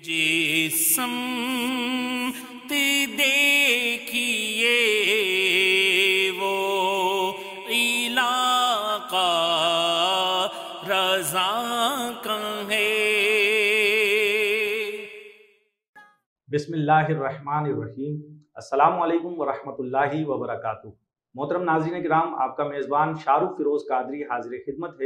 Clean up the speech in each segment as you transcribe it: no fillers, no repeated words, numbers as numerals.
جسم دیکھیے وہ علاقہ رضا کہے۔ بسم اللہ الرحمن الرحیم۔ السلام علیکم ورحمۃ اللہ وبرکاتہ۔ محترم ناظرین کرام، آپ کا میزبان شاہ رخ فیروز قادری حاضر خدمت ہے۔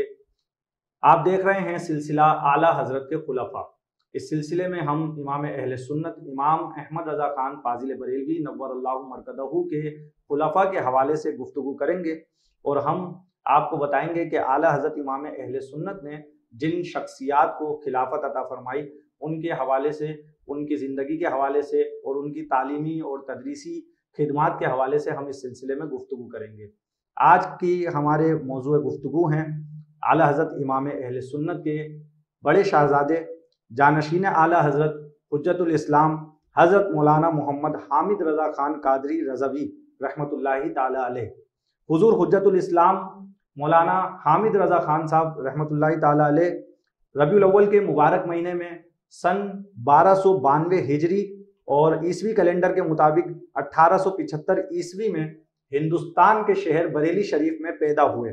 آپ دیکھ رہے ہیں سلسلہ اعلیٰ حضرت کے خلفاء۔ اس سلسلے میں ہم امام اہل سنت امام احمد رضا خان فاضل بریلوی نور اللہ مرکزہ کے خلفاء کے حوالے سے گفتگو کریں گے، اور ہم آپ کو بتائیں گے کہ اعلیٰ حضرت امام اہل سنت نے جن شخصیات کو خلافت عطا فرمائی، ان کے حوالے سے، ان کی زندگی کے حوالے سے اور ان کی تعلیمی اور تدریسی خدمات کے حوالے سے ہم اس سلسلے میں گفتگو کریں گے۔ آج کی ہمارے موضوع گفتگو ہیں اعلیٰ حضرت امام اہل سنت کے بڑے شہزادے، جانشین اعلیٰ حضرت حجت الاسلام حضرت مولانا محمد حامد رضا خان قادری رضوی رحمۃ اللہ تعالی علیہ۔ حضور حجت الاسلام مولانا حامد رضا خان صاحب رحمۃ اللہ تعالی علیہ ربیع الاول کے مبارک مہینے میں سن 1292 ہجری اور عیسوی کیلنڈر کے مطابق 1875 عیسوی میں ہندوستان کے شہر بریلی شریف میں پیدا ہوئے۔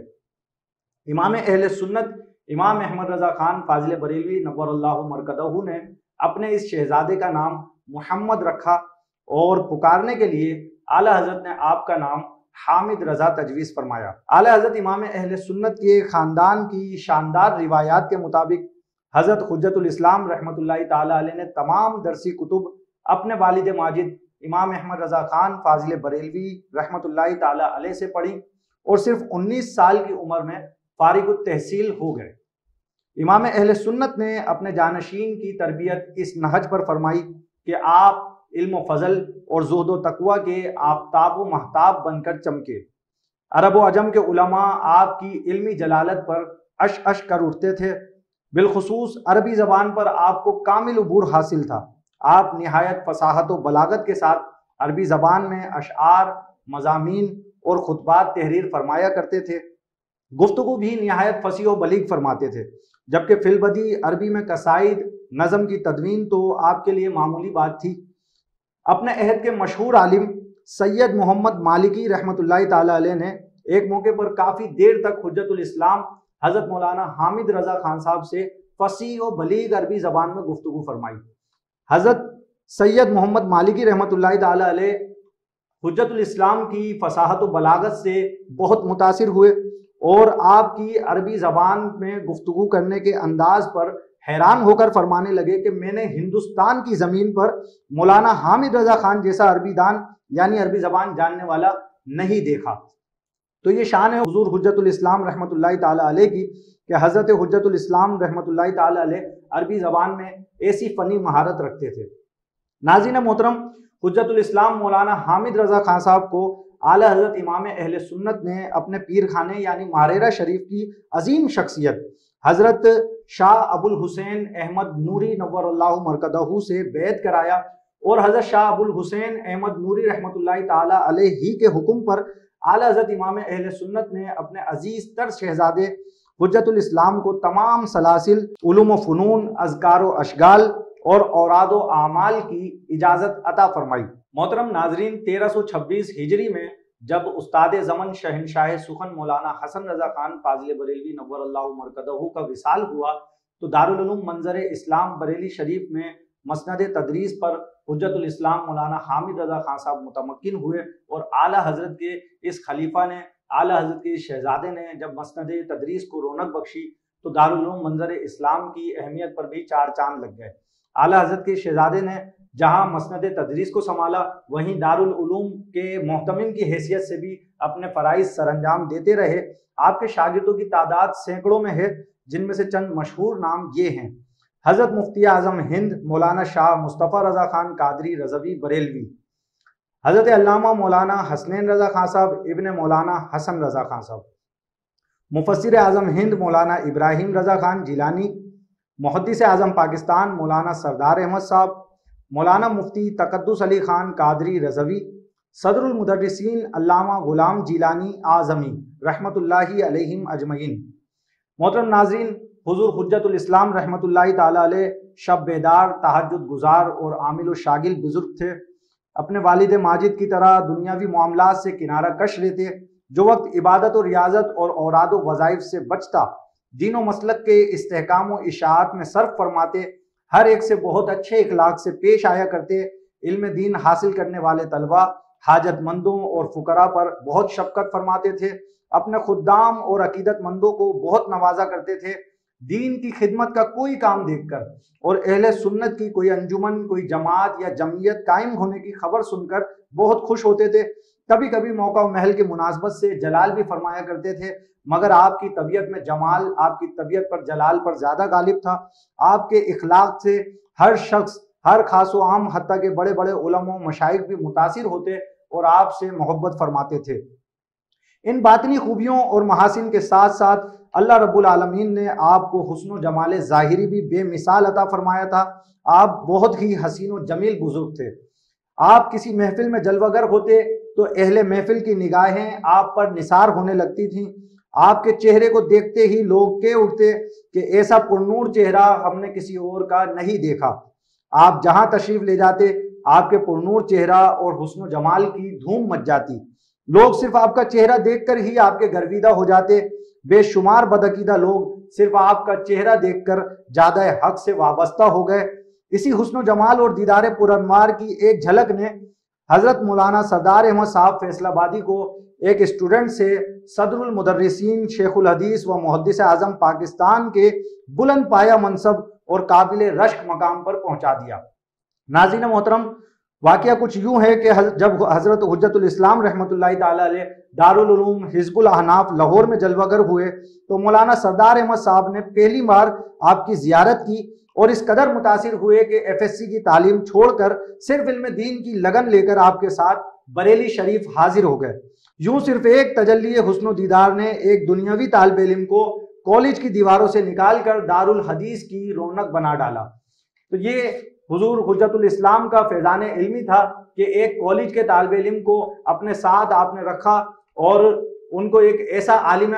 امام اہل سنت امام احمد رضا خان فاضل بریلوی نور اللہ مرکزہ نے اپنے اس شہزادے کا نام محمد رکھا، اور پکارنے کے لیے اعلیٰ حضرت نے آپ کا نام حامد رضا تجویز فرمایا۔ اعلیٰ حضرت امام اہل سنت کے خاندان کی شاندار روایات کے مطابق حضرت حجت الاسلام رحمۃ اللہ تعالی علیہ نے تمام درسی کتب اپنے والد ماجد امام احمد رضا خان فاضل بریلوی رحمۃ اللہ تعالی علیہ سے پڑھی، اور صرف 19 سال کی عمر میں فارغ التحصیل ہو گئے۔ امام اہل سنت نے اپنے جانشین کی تربیت اس نہج پر فرمائی کہ آپ علم و فضل اور زہد و تقوی کے آفتاب و مہتاب بن کر چمکے۔ عرب و عجم کے علماء آپ کی علمی جلالت پر عش عش کر اٹھتے تھے، بالخصوص عربی زبان پر آپ کو کامل عبور حاصل تھا۔ آپ نہایت فصاحت و بلاغت کے ساتھ عربی زبان میں اشعار، مضامین اور خطبات تحریر فرمایا کرتے تھے۔ گفتگو بھی نہایت فصیح و بلیغ فرماتے تھے، جبکہ فی البدی عربی میں قصائد نظم کی تدوین تو آپ کے لیے معمولی بات تھی۔ اپنے عہد کے مشہور عالم سید محمد مالکی رحمۃ اللہ تعالی علیہ نے ایک موقع پر کافی دیر تک حجت الاسلام حضرت مولانا حامد رضا خان صاحب سے فصیح و بلیغ عربی زبان میں گفتگو فرمائی۔ حضرت سید محمد مالکی رحمۃ اللہ تعالی علیہ حجت الاسلام کی فصاحت و بلاغت سے بہت متاثر ہوئے، اور آپ کی عربی زبان میں گفتگو کرنے کے انداز پر حیران ہو کر فرمانے لگے کہ میں نے ہندوستان کی زمین پر مولانا حامد رضا خان جیسا عربی دان یعنی عربی زبان جاننے والا نہیں دیکھا۔ تو یہ شان ہے حضور حجت الاسلام رحمۃ اللہ تعالی علیہ کی کہ حضرت حجت الاسلام رحمۃ اللہ تعالی علیہ عربی زبان میں ایسی فنی مہارت رکھتے تھے۔ ناظرین محترم، حجت الاسلام مولانا حامد رضا خان صاحب کو اعلیٰ حضرت امام اہل سنت نے اپنے پیر خانے یعنی ماریرہ شریف کی عظیم شخصیت حضرت شاہ ابو الحسین احمد نوری نور اللہ مرکزہ سے بیعت کرایا، اور حضرت شاہ ابو الحسین احمد نوری رحمۃ اللہ تعالی علیہ ہی کے حکم پر اعلیٰ حضرت امام اہل سنت نے اپنے عزیز تر شہزادے حجت الاسلام کو تمام سلاسل، علوم و فنون، اذکار و اشغال اور اوراد و اعمال کی اجازت عطا فرمائی۔ محترم ناظرین، 1326 ہجری میں جب استاد زمن شہنشاہ سخن مولانا حسن رضا خان فاضل بریلوی نور اللہ مرکزہ کا وصال ہوا، تو دارالعلوم منظر اسلام بریلی شریف میں مسند تدریس پر حجت الاسلام مولانا حامد رضا خان صاحب متمکن ہوئے، اور اعلیٰ حضرت کے اس خلیفہ نے، اعلیٰ حضرت کے شہزادے نے جب مسند تدریس کو رونق بخشی تو دارالعلوم منظر اسلام کی اہمیت پر بھی چار چاند لگ گئے۔ اعلیٰ حضرت کے شہزادے نے جہاں مسند تدریس کو سنبھالا، وہیں دارالعلوم کے محتمم کی حیثیت سے بھی اپنے فرائض سر انجام دیتے رہے۔ آپ کے شاگردوں کی تعداد سینکڑوں میں ہے، جن میں سے چند مشہور نام یہ ہیں: حضرت مفتی اعظم ہند مولانا شاہ مصطفیٰ رضا خان قادری رضوی بریلوی، حضرت علامہ مولانا حسنین رضا خان صاحب ابن مولانا حسن رضا خان صاحب، مفسر اعظم ہند مولانا ابراہیم رضا خان جیلانی، محدث اعظم پاکستان مولانا سردار احمد صاحب، مولانا مفتی تقدس علی خان قادری رضوی، صدر المدرسین علامہ غلام جیلانی اعظمی رحمۃ اللہ علیہم اجمعین۔ محترم ناظرین، حضور حجت الاسلام رحمۃ اللہ تعالیٰ علیہ شب بیدار، تہجد گزار اور عامل و شاغل بزرگ تھے۔ اپنے والد ماجد کی طرح دنیاوی معاملات سے کنارہ کش رہتے، جو وقت عبادت و ریاضت اور اوراد و وظائف سے بچتا دین و مسلک کے استحکام و اشاعت میں صرف فرماتے، ہر ایک سے بہت اچھے اخلاق سے پیش آیا کرتے، علم دین حاصل کرنے والے طلبہ، حاجت مندوں اور فقراء پر بہت شفقت فرماتے تھے، اپنے خدام اور عقیدت مندوں کو بہت نوازا کرتے تھے۔ دین کی خدمت کا کوئی کام دیکھ کر اور اہل سنت کی کوئی انجمن، کوئی جماعت یا جمعیت قائم ہونے کی خبر سن کر بہت خوش ہوتے تھے۔ کبھی کبھی موقع و محل کی مناسبت سے جلال بھی فرمایا کرتے تھے، مگر آپ کی طبیعت میں جمال آپ کی طبیعت پر جلال پر زیادہ غالب تھا۔ آپ کے اخلاق سے ہر شخص، ہر خاص و عام، حتیٰ کہ بڑے بڑے علماء و مشائخ بھی متاثر ہوتے اور آپ سے محبت فرماتے تھے۔ ان باطنی خوبیوں اور محاسن کے ساتھ ساتھ اللہ رب العالمین نے آپ کو حسن و جمال ظاہری بھی بے مثال عطا فرمایا تھا۔ آپ بہت ہی حسین و جمیل بزرگ تھے۔ آپ کسی محفل میں جلوہ گر ہوتے تو اہل محفل کی نگاہیں آپ پر نثار ہونے لگتی تھیں۔ آپ کے چہرے کو دیکھتے ہی لوگ کہہ اٹھتے کہ ایسا پرنور چہرہ ہم نے کسی اور کا نہیں دیکھا۔ آپ جہاں تشریف لے جاتے آپ کے پرنور چہرہ اور حسن و جمال کی دھوم مچ جاتی۔ لوگ صرف آپ کا چہرہ دیکھ کر ہی آپ کے گرویدہ ہو جاتے۔ بے شمار بدعقیدہ لوگ صرف آپ کا چہرہ دیکھ کر جادہ حق سے وابستہ ہو گئے۔ اسی حسن و جمال اور دیدار پرانوار کی ایک جھلک نے حضرت مولانا سردار احمد صاحب فیصل آبادی کو ایک اسٹوڈنٹ سے صدر المدرسین، شیخ الحدیث و محدث اعظم پاکستان کے بلند پایہ منصب اور قابل رشک مقام پر پہنچا دیا۔ ناظرین محترم، واقعہ کچھ یوں ہے کہ جب حضرت حجت الاسلام رحمۃ اللہ تعالیٰ علیہ دارالعلوم حزب الاحناف لاہور میں جلوہ گر ہوئے تو مولانا سردار احمد صاحب نے پہلی بار آپ کی زیارت کی اور اس قدر متاثر ہوئے کہ ایف ایس سی کی تعلیم چھوڑ کر صرف علم دین کی لگن لے کر آپ کے ساتھ بریلی شریف حاضر ہو گئے۔ یوں صرف ایک تجلی حسن و دیدار نے ایک دنیاوی طالب علم کو کالج کی دیواروں سے نکال کر دارالحدیث کی رونق بنا ڈالا۔ تو یہ حضور حجت الاسلام کا فیضان علمی تھا کہ ایک کالج کے طالب علم کو اپنے ساتھ آپ نے رکھا اور ان کو ایک ایسا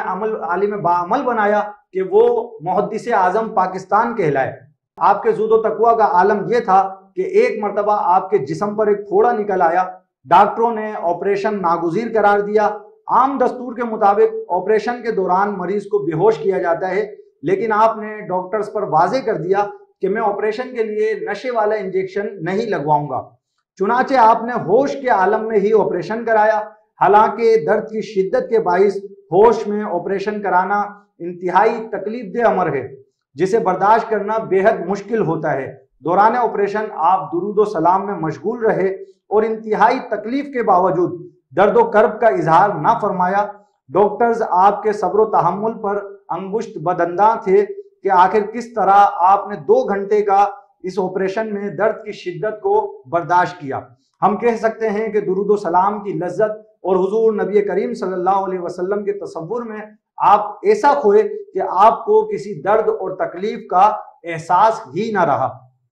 عالم باعمل بنایا کہ وہ محدث اعظم پاکستان کہلائے۔ آپ کے زہد و تقویٰ کا عالم یہ تھا کہ ایک مرتبہ آپ کے جسم پر ایک پھوڑا نکل آیا، ڈاکٹروں نے آپریشن ناگزیر قرار دیا۔ عام دستور کے مطابق آپریشن کے دوران مریض کو بے ہوش کیا جاتا ہے، لیکن آپ نے ڈاکٹرز پر واضح کر دیا کہ میں آپریشن کے لیے نشے والا انجیکشن نہیں لگواؤں گا۔ چنانچہ آپ نے ہوش کے عالم میں ہی آپریشن کرایا۔ حالانکہ درد کی شدت کے باعث ہوش میں آپریشن کرانا انتہائی تکلیف دہ امر ہے، جسے برداشت کرنا بے حد مشکل ہوتا ہے۔ دوران آپریشن آپ درود و سلام میں مشغول رہے اور انتہائی تکلیف کے باوجود درد و کرب کا اظہار نہ فرمایا۔ ڈاکٹرز آپ کے صبر و تحمل پر انگشت بدنداں تھے کہ آخر کس طرح آپ نے 2 گھنٹے کا اس آپریشن میں درد کی شدت کو برداشت کیا۔ ہم کہہ سکتے ہیں کہ درود و سلام کی لذت اور حضور نبی کریم صلی اللہ علیہ وسلم کے تصور میں آپ ایسا کھوئے کہ آپ کو کسی درد اور تکلیف کا احساس ہی نہ رہا۔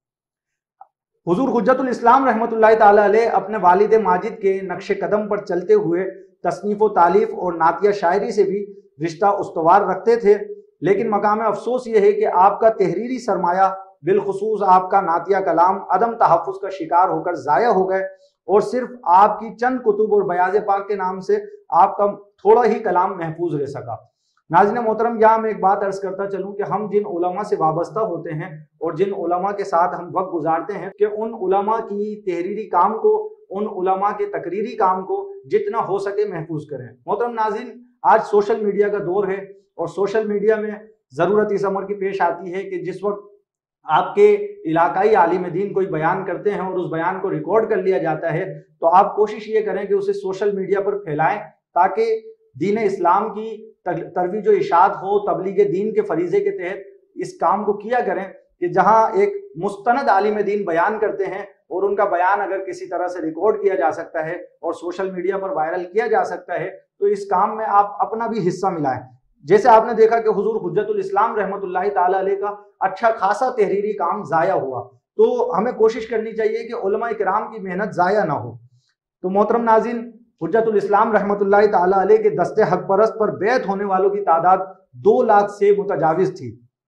حضور حجت الاسلام رحمۃ اللہ تعالیٰ علیہ اپنے والد ماجد کے نقش قدم پر چلتے ہوئے تصنیف و تالیف اور نعتیہ شاعری سے بھی رشتہ استوار رکھتے تھے، لیکن مقام افسوس یہ ہے کہ آپ کا تحریری سرمایہ، بالخصوص آپ کا نعتیہ کلام، عدم تحفظ کا شکار ہو کر ضائع ہو گئے اور صرف آپ کی چند کتب اور بیاض پاک کے نام سے آپ کا تھوڑا ہی کلام محفوظ رہ سکا۔ ناظرین محترم، یہاں میں ایک بات عرض کرتا چلوں کہ ہم جن علماء سے وابستہ ہوتے ہیں اور جن علماء کے ساتھ ہم وقت گزارتے ہیں کہ ان علماء کی تحریری کام کو، ان علماء کے تقریری کام کو جتنا ہو سکے محفوظ کریں۔ محترم ناظرین، آج سوشل میڈیا کا دور ہے اور سوشل میڈیا میں ضرورت اس امر کی پیش آتی ہے کہ جس وقت آپ کے علاقائی عالم دین کوئی بیان کرتے ہیں اور اس بیان کو ریکارڈ کر لیا جاتا ہے تو آپ کوشش یہ کریں کہ اسے سوشل میڈیا پر پھیلائیں تاکہ دین اسلام کی ترویج و اشاعت ہو۔ تبلیغ دین کے فریضے کے تحت اس کام کو کیا کریں کہ جہاں ایک مستند عالم دین بیان کرتے ہیں اور ان کا بیان اگر کسی طرح سے ریکارڈ کیا جا سکتا ہے اور سوشل میڈیا پر وائرل کیا جا سکتا ہے تو اس کام میں آپ اپنا بھی حصہ ملائیں۔ جیسے آپ نے دیکھا کہ حضور حجت الاسلام رحمۃ اللہ تعالیٰ علیہ کا اچھا خاصا تحریری کام ضائع ہوا، تو ہمیں کوشش کرنی چاہیے کہ علماء کرام کی محنت ضائع نہ ہو۔ تو محترم ناظرین، حجت الاسلام رحمۃ اللہ تعالیٰ علیہ کے دست حق پرست پر بیعت ہونے والوں کی تعداد 2 لاکھ سے متجاوز تھی۔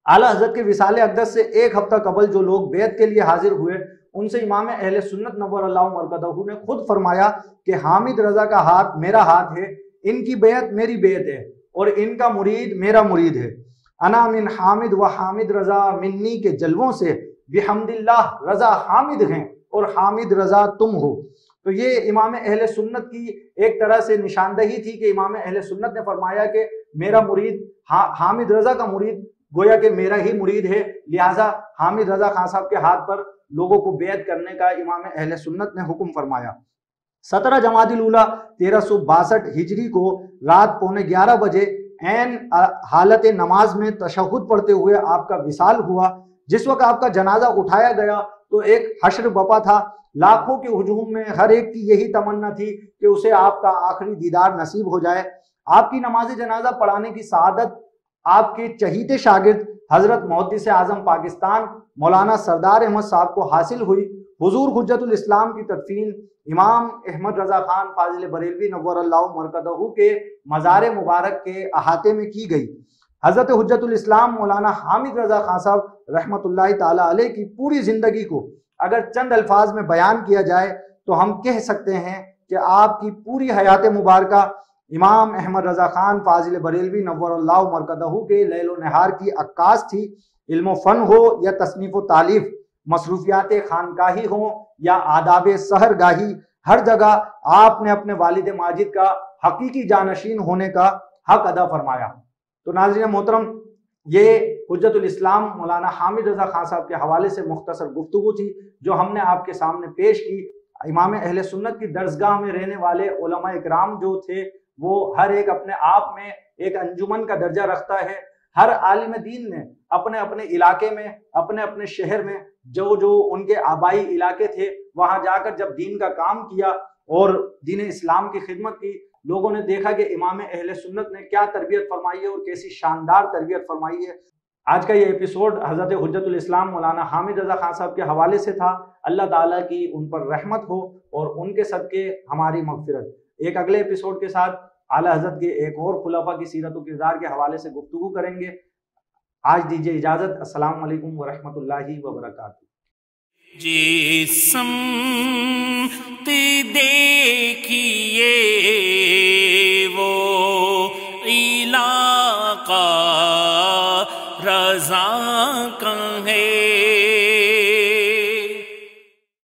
اعلیٰ حضرت کے وصال اقدس سے ایک ہفتہ قبل جو لوگ بیعت کے لیے حاضر ہوئے ان سے امام اہل سنت نور اللہ مرکزہ نے خود فرمایا کہ حامد رضا کا ہاتھ میرا ہاتھ ہے، ان کی بیعت میری بیعت ہے اور ان کا مرید میرا مرید ہے۔ انا من حامد و حامد رضا منی کے جلووں سے بحمد اللہ رضا حامد ہیں اور حامد رضا تم ہو۔ تو یہ امام اہل سنت کی ایک طرح سے نشاندہی تھی کہ امام اہل سنت نے فرمایا کہ میرا مرید حامد رضا کا مرید گویا کہ میرا ہی مرید ہے، لہٰذا حامد رضا خان صاحب کے ہاتھ پر لوگوں کو بیعت کرنے کا امام اہل سنت نے حکم فرمایا۔ 17 جمادی الاولیٰ 1362 ہجری کو رات 11:15 بجے عین حالت نماز میں تشہد پڑھتے ہوئے آپ کا وصال ہوا۔ جس وقت آپ کا جنازہ اٹھایا گیا تو ایک حشر بپا تھا، لاکھوں کے ہجوم میں ہر ایک کی یہی تمنا تھی کہ اسے آپ کا آخری دیدار نصیب ہو جائے۔ آپ کی نماز جنازہ پڑھانے کی سعادت آپ کے چہیتے شاگرد حضرت محدث اعظم پاکستان مولانا سردار احمد صاحب کو حاصل ہوئی۔ حضور حجت الاسلام کی تدفین امام احمد رضا خان فاضل بریلوی نور اللہ مرکزہ کے مزار مبارک کے احاطے میں کی گئی۔ حضرت حجت الاسلام مولانا حامد رضا خان صاحب رحمۃ اللہ تعالی علیہ کی پوری زندگی کو اگر چند الفاظ میں بیان کیا جائے تو ہم کہہ سکتے ہیں کہ آپ کی پوری حیات مبارکہ امام احمد رضا خان فاضل بریلوی نور اللہ مرکزہ کے لیل و نہار کی عکاس تھی۔ علم و فن ہو یا تصنیف و تالیف، مصروفیات خانقاہی ہوں یا آداب سحر گاہی، ہر جگہ آپ نے اپنے والد ماجد کا حقیقی جانشین ہونے کا حق ادا فرمایا۔ تو ناظرین محترم، یہ حجت الاسلام مولانا حامد رضا خان صاحب کے حوالے سے مختصر گفتگو تھی جو ہم نے آپ کے سامنے پیش کی۔ امام اہل سنت کی درسگاہ میں رہنے والے علماء اکرام جو تھے وہ ہر ایک اپنے آپ میں ایک انجمن کا درجہ رکھتا ہے۔ ہر عالم دین نے اپنے اپنے علاقے میں، اپنے اپنے شہر میں جو ان کے آبائی علاقے تھے وہاں جا کر جب دین کا کام کیا اور دین اسلام کی خدمت کی، لوگوں نے دیکھا کہ امام اہل سنت نے کیا تربیت فرمائی ہے اور کیسی شاندار تربیت فرمائی ہے۔ آج کا یہ ایپیسوڈ حضرت حجت الاسلام مولانا حامد رضا خان صاحب کے حوالے سے تھا۔ اللہ تعالیٰ کی ان پر رحمت ہو اور ان کے صدقے ہماری مغفرت۔ ایک اگلے ایپیسوڈ کے ساتھ اعلیٰ حضرت کے ایک اور خلفاء کی سیرت و کردار کے حوالے سے گفتگو کریں گے۔ آج دیجیے اجازت۔ السلام علیکم ورحمۃ اللہ وبرکاتہ۔ جی سمت دیکھی